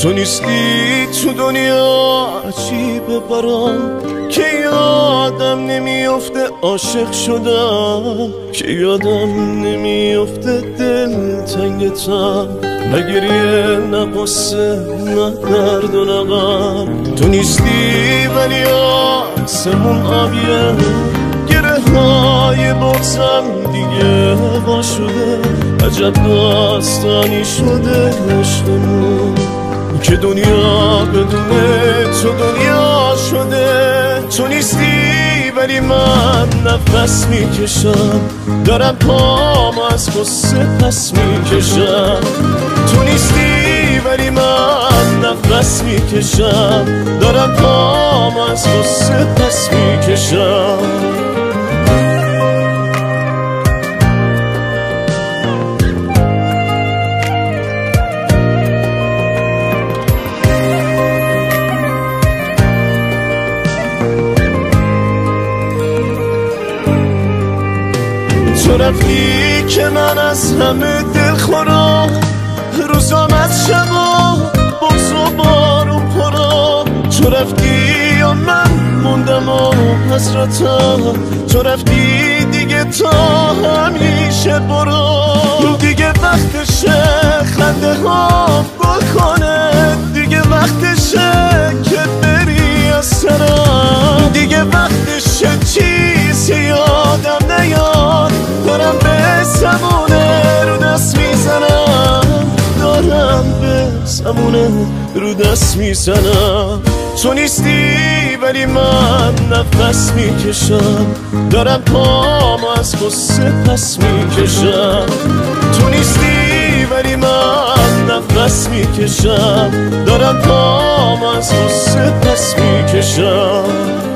تو نیستی تو دنیا عجیبه برام که یادم نمیافته عاشق شدم، که یادم نمیافته دل تنگتم، نه گریه نه قصه نه درد و نه غم. تو نیستی ولی آسمون آبیه، گره های بغزم دیگه وا شده، عجب داستانی شده عشقمون که دنیا بدون تو دنیا شده. تو نیستی ولی من نفس میکشم، دارم پام از قصه پس میکشم. تو نیستی ولی من نفس میکشم، دارم پام از قصه پس میکشم. تو رفتی که من از همه دل خورم، روزام از شبا بغض و بارون خورم. تو رفتی و من موندم و حسرتم، تو رفتی دیگه تا همیشه برو. دیگه وقتشه خنده ها گل کنه، دیگه وقتشه که بری از سرم، دیگه وقتشه چیزی یادم نیاد، دارم به زمونه رو دست میزنم، دارم به زمونه رو دست میزنم. تو نیستی ولی من نفس میکشم، دارم پام از قصه پس میکشم. تو نیستی ولی من نفس میکشم، دارم پام از قصه پس میکشم.